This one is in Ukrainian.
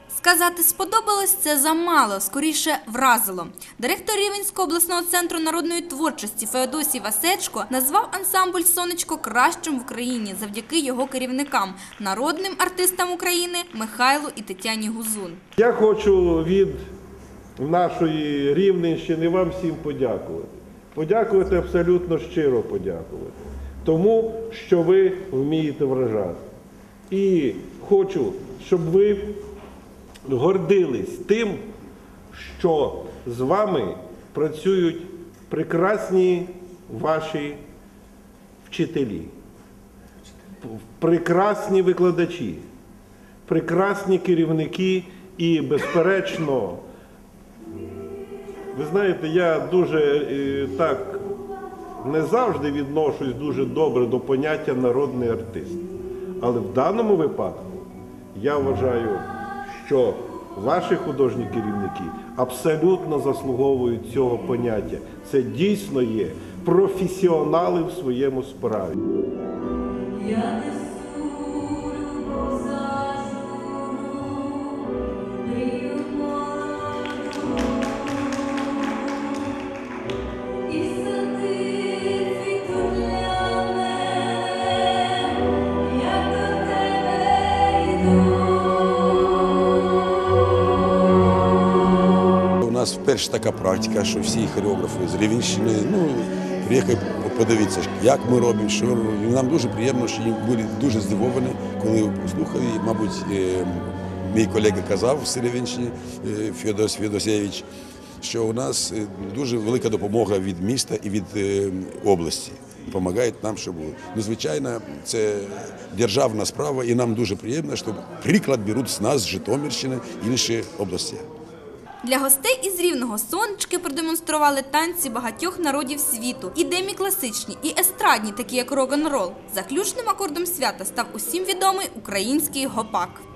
Сказати «сподобалось» – це замало, скоріше вразило. Директор Рівненського обласного центру народної творчості Феодосій Васечко назвав ансамбль «Сонечко» кращим в країні завдяки його керівникам – народним артистам України Михайлу і Тетяні Гузун. Я хочу від нашої Рівненщини вам всім подякувати. Подякувати, абсолютно щиро подякувати. Тому, що ви вмієте вражати. І хочу, щоб ви гордились тим, що з вами працюють прекрасні ваші вчителі, прекрасні викладачі, прекрасні керівники і, безперечно, ви знаєте, я дуже так не завжди відношусь дуже добре до поняття «народний артист». Але в даному випадку я вважаю, що ваші художні керівники абсолютно заслуговують цього поняття. Це дійсно є професіонали в своєму справі. У нас вперше така практика, що всі хореографи з Рівненщини, приїхали подивитися, як ми робимо, що робимо. І нам дуже приємно, що їм були дуже здивовані, коли послухали. Мабуть, мій колега казав з Рівненщини, Феодосійович, що у нас дуже велика допомога від міста і від області. Допомагають нам, щоб було. Звичайно, це державна справа, і нам дуже приємно, що приклад беруть з нас, з Житомирщини, інші області. Для гостей із Рівного «Сонечки» продемонстрували танці багатьох народів світу. І демікласичні, і естрадні, такі як рок-н-рол. Заключним акордом свята став усім відомий український гопак.